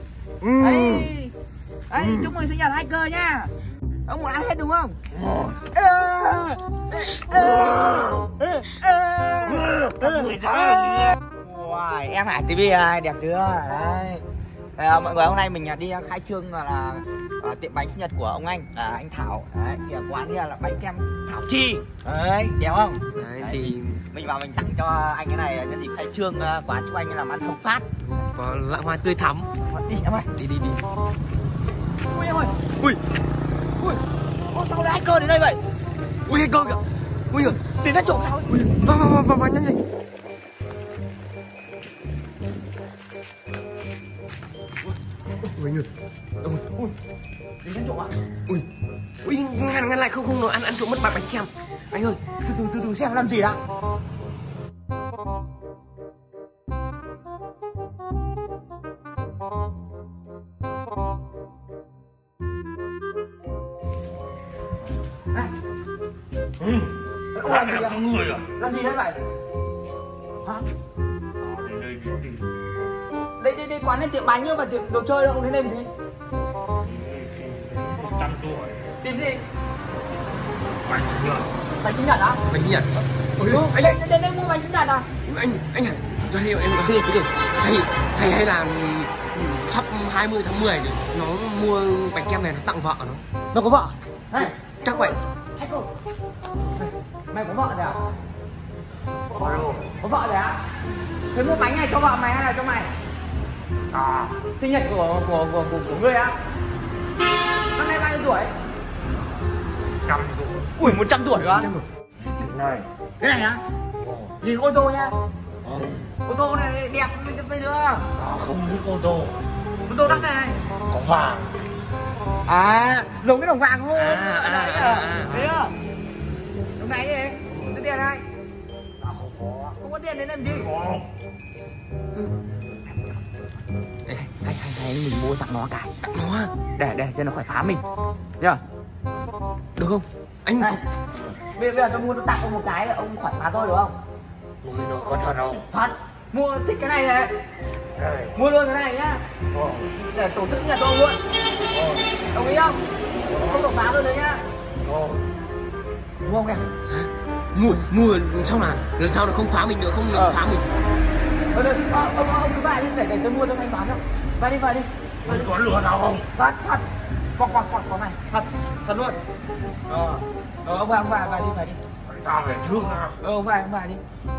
Ấy, ấy, chúc mừng sinh nhật hacker nha. Ông muốn ăn hết đúng không? Wow, em Hải TV này, đẹp chưa? Đấy. Mọi người, hôm nay mình đi khai trương là tiệm bánh sinh nhật của ông anh là anh Thảo. Đấy, thì quán kia là bánh kem Thảo Chi. Đấy, đẹp không? Đấy, thì mình vào mình tặng cho anh cái này nhân dịp khai trương quán cho anh làm ăn không phát. có lạ hoa tươi thắm. Đi em ơi. Đi. Ui em ơi. Ui. Sao lại hacker đến đây vậy? Ui, hacker kìa. Ui giời, đến nó trộm sao? ui, vào nhanh lên. Ui nhỉ. Ui. Đến nó trộm à? Ui, ngăn lại, không nó ăn trộm mất bánh kem. Anh ơi, Từ xem làm gì đã. Này. Ông làm gì à? Người à? Làm gì đấy vậy? Hả? Đây quán này tiệm bánh nhưng mà tiệm đồ chơi đâu, ông đến đây làm gì? 100 tuổi. Tìm gì? Bánh sinh nhật. Bánh sinh nhật á? bánh nhật. Ôi, Anh đến đây mua bánh sinh nhật à? anh Hải, ra đây em hay là sắp 20 tháng 10 thì nó mua bánh kem này nó tặng vợ Nó có vợ? Này, chắc vậy. hacker. Mày có vợ rồi à? Alo. Có vợ rồi á? Thế mua bánh này cho vợ mày hay là cho mày? À, Sinh nhật của ngươi á? Năm nay bao nhiêu tuổi? 100 tuổi. Ui, 100 tuổi cơ á? 100 tuổi. Này. Cái này á? Gì ô tô nha? Ô tô này đẹp cái gì nữa? Không biết ô tô. Ô tô đắt này. Có vàng. À, giống cái đồng vàng không? Đấy à. Thấy chưa? Đồng này đi. Có tiền này. Không có. Không có tiền đến làm gì? Có. Hay mình mua tặng nó cái. Tặng nó à? Để cho nó khỏi phá mình. Được Được không? Anh này, bây giờ tôi mua nó tặng ông một cái ông khỏi phá tôi được không? Người đâu có thật đâu. Thật. Mua thích cái này này. Đây. Mua luôn cái này nhá. Để tổ chức sinh nhật tôi luôn. Đồng ý không? Không được phá tôi đấy nhá. Đúng không kìa? mua xong là lần sau nó không phá mình nữa, không được phá mình. Ông cứ vào đi để tôi mua cho anh bán đâu. Vào đi. Mày có lừa nào không? Thật. Có mày. Thật luôn. Ông vào đi. Tao về trước nha. Ông vào đi.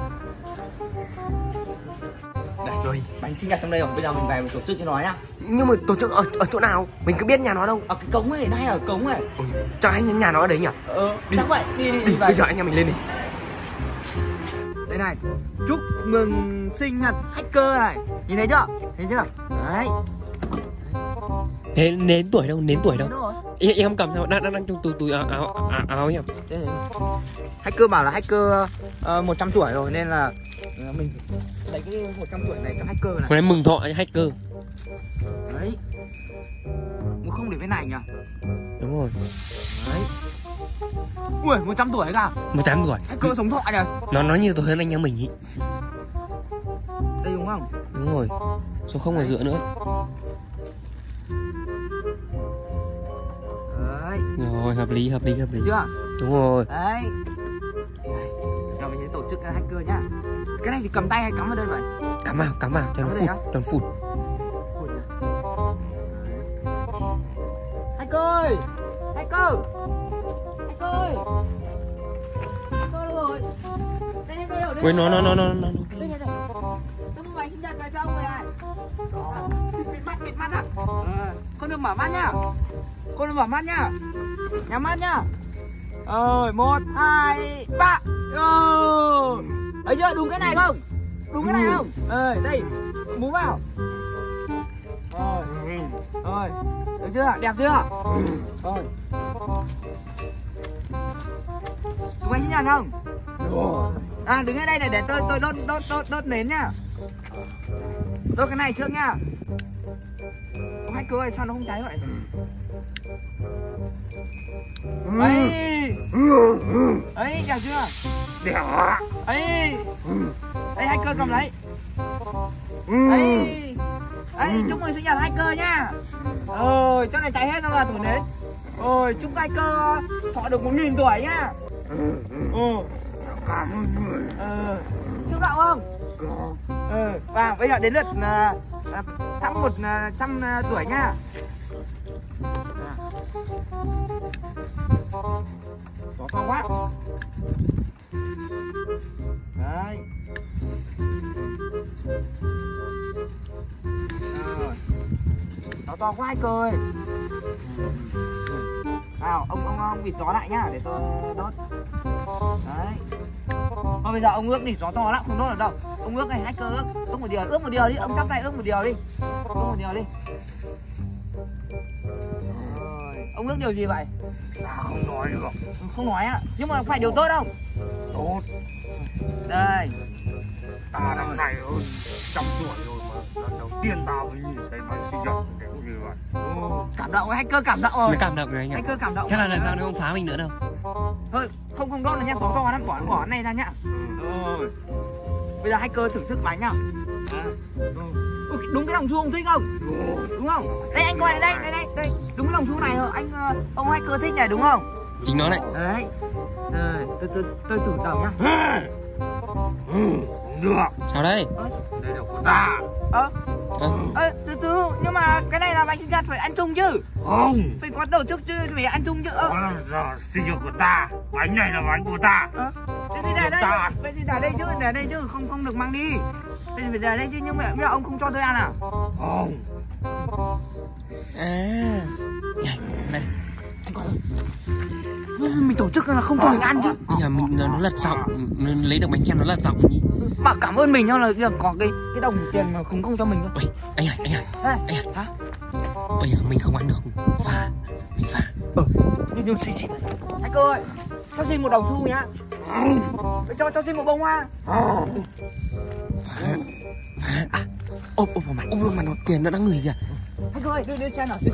Đây rồi. Bánh sinh nhật trong đây rồi, bây giờ mình về mình tổ chức cho nó nhá. Nhưng mà tổ chức ở chỗ nào? Mình cứ biết nhà nó đâu. Ở cái cống ấy, này ở cống ấy. Chắc anh nhà nó ở đấy nhỉ? Đi. Chắc vậy. Đi. Bây giờ anh em mình lên đi. Đây này, chúc mừng sinh nhật hacker này. Nhìn thấy chưa? Đấy. Thế nến tuổi đâu? Đúng rồi. Em cầm sao? Đang trong túi áo nhỉ? Đây. Hacker bảo là hacker 100 tuổi rồi nên là mình lấy cái 100 tuổi này cho hacker này. Hôm nay mừng thọ hacker. Đấy. Mua không để bên này nhỉ? Đúng rồi. Đấy. Ui, 100 tuổi cả. 100 tuổi. Hacker sống thọ nhỉ? Nó nhiều tuổi hơn anh em mình ý. Đây đúng không? Đúng rồi. Số không phải dựa nữa. Đấy. Rồi, hợp lý. Chưa? Đúng rồi. Đấy. Rồi mình sẽ tổ chức cái hacker nhá. Cái này thì cầm tay hay cắm vào đây vậy? Cắm vào cho nó phụt. Hacker ơi! Hacker ơi! Hacker rồi. Đây ở đây. Quên nó. Đây. Tôi mua bánh sinh nhật về cho ông này. Bịt mắt à? Con đừng mở mắt nhá. Nhắm mắt nhá. Rồi, 1, 2, 3. Thấy chưa? Đúng cái này không? Đây. Múa vào. Rồi. Được chưa? Đẹp chưa? Rồi. Đúng bánh sinh nhật không? À, đứng ở đây này để tôi đốt nến nhá. Đốt cái này trước nhá. Ông hacker ơi, sao nó không cháy vậy? Ấy, đẹp chưa? Đẹp quá. Ấy, hacker cầm lấy. Ấy, Đấy, chúc mừng sinh nhật Hiker nhá. Cho này cháy hết xong là thử đến. Chúc Hiker thọ được 1000 tuổi nhá. Cảm ơn người. Xúc động không? Và bây giờ đến lượt thăm 100 tuổi nhá. Có to quá. Đấy. Nó to quá Hiker ơi. Nào, ông bịt gió lại nhá để tôi đốt. Đấy. Thôi bây giờ ông ước đi, gió to lắm không đốt được đâu. Ông ước này, Hiker ước một điều đi, ông chắp tay ước một điều đi. Ước một điều đi. Ông ước điều gì vậy? Ta không nói được. Không nói á, nhưng mà phải điều tốt không? Tốt. Đây. Ta năm nay hơn 100 tuổi rồi mà lần đầu tiên tao mới nhìn thấy mày sinh nhật kiểu như vậy. Cảm động, Hiker cảm động rồi. Mới cảm động rồi anh ạ. Hiker cảm động. Chắc là lần sau nó không phá mình nữa đâu. Thôi, không đốt nữa nhá, gió to lắm, bỏ này ra nhá. Bây giờ Hiker thưởng thức bánh nhá. Đúng cái đồng xu ông thích không? Đúng không? Đây anh coi này, đây. Đúng cái đồng xu này anh ông Hiker thích này đúng không? Chính nó đấy. Đấy. Tôi thử đầu nhá. Được. Sao đây? Đây là của ta. Từ nhưng mà cái này là bánh sinh nhật phải ăn chung chứ. Không. Phải có tổ chức chứ, phải ăn chung chứ. Đó là giờ sinh nhật của ta. Bánh này là bánh của ta. Thế thì để đây. Vậy thì để đây chứ, không được mang đi. Thế thì phải để đây chứ, nhưng mà ông không cho tôi ăn à? Không. Đây. Anh coi mình tổ chức là không cho mình ăn chứ. Bây giờ mình nó lật giọng, lấy được bánh kem nó lật giọng nhỉ. Bảo cảm ơn mình nhau là có cái đồng tiền mà không cho mình đâu. Ôi, anh ơi. Hả? Bây giờ mình không ăn được. Mình phá. Nhưng xịt. Anh cơ ơi, cho xin một đồng xu nhá. Cho xin một bông hoa. Phá. Ôm vào mặt, nó tiền nó đang ngửi kìa. Anh cơ ơi, đưa xem nào,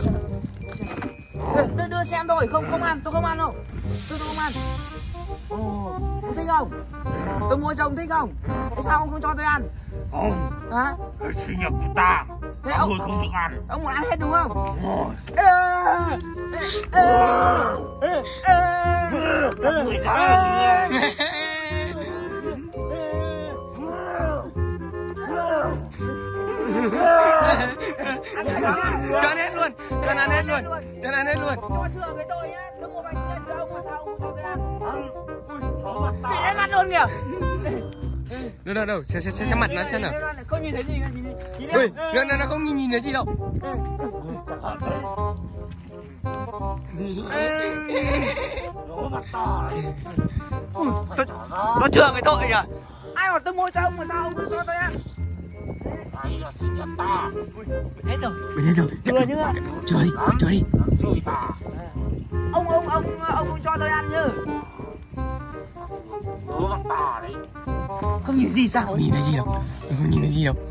đưa xem thôi, không ăn, tôi không ăn đâu. Tôi không ăn. Ông thích không? Tôi mua cho ông thích không? Tại sao ông không cho tôi ăn? Không. Hả? Cái sinh nhật của ta. Thế ông không được ăn. Ông muốn ăn hết đúng không? Cho ăn hết luôn. Cho thừa với tôi nhá, tôi mua bánh sinh nhật cho ông mà sao ông không cho tôi ăn? Thì lên mặt luôn kìa. Đâu, xem mặt nó xem nào. Không nhìn thấy gì cả, nhìn Ui, nó không nhìn thấy gì đâu. Nó chừa cái tội kìa. Ai bảo tôi mua cho ông mà sao ông không cho tôi ăn? Đây là sinh nhật ta. Hết rồi. Chừa đi. Chơi ta. Ông không cho tôi ăn chứ. Đố mặt ta đấy. Không nhìn gì sao? Không nhìn thấy gì đâu.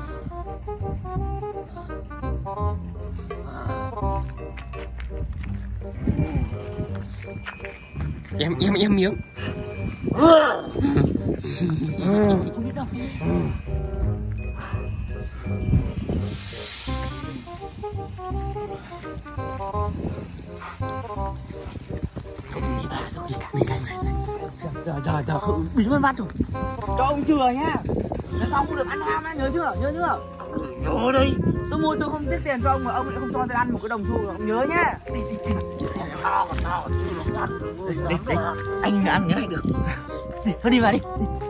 Em miếng. Không biết đâu. Giờ biến mất rồi. Cho ông chừa nhá. Lần sau không được ăn ham nhá, nhớ chưa? Nhớ đấy. Tôi mua tôi không tiết tiền cho ông mà ông lại không cho tôi ăn một cái đồng xu, ông nhớ nhá. Đi. Tao chưa được ăn. Đây, anh ăn cái này được. Thôi đi vào đi.